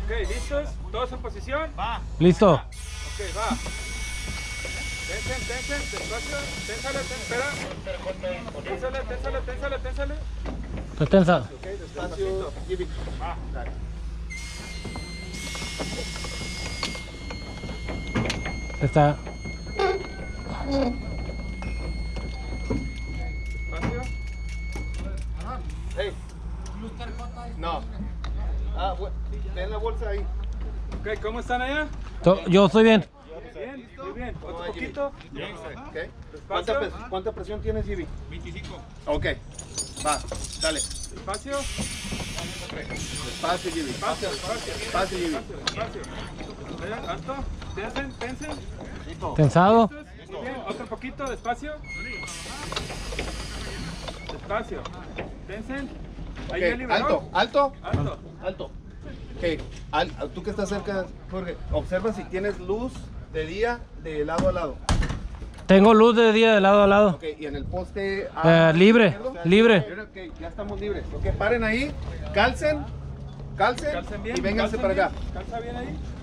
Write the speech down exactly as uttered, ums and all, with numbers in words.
Ok, ¿listos? ¿Todos en posición? Va. Listo. Ok, va. Tensen, tensen, despacio. Ténsale, ten, espera. Ténsale, ténsale, ténsale, ténsale. Pues tensa. Ok, despacio. Va. Está. Despacio. Hey. No. Ah, bueno, ten la bolsa ahí. Ok, ¿cómo están allá? To- Yo estoy bien. Bien, muy bien. ¿Cómo Otro va, Jimmy? poquito. Okay. ¿Cuánta, pres- ¿Cuánta presión tienes, Jimmy? veinticinco. Ok. Va, dale. Despacio. Despacio, Jimmy. Despacio, despacio. Despacio, Jimmy. Despacio, despacio. Allá, alto. Tensen, tensen. Tensado. Muy bien, otro poquito, despacio. Despacio. Tensen. Ahí ya Ok, liberó. alto, alto, Alto. alto. Ok, al- tú que estás cerca, Jorge, observa si tienes luz de día de lado a lado. Tengo luz de día de lado a lado. Ok, y en el poste... Eh, libre, izquierdo. libre. Ok, ya estamos libres. Ok, paren ahí, calcen, calcen, Calcen bien. y vénganse calcen para acá. bien. Calza bien ahí.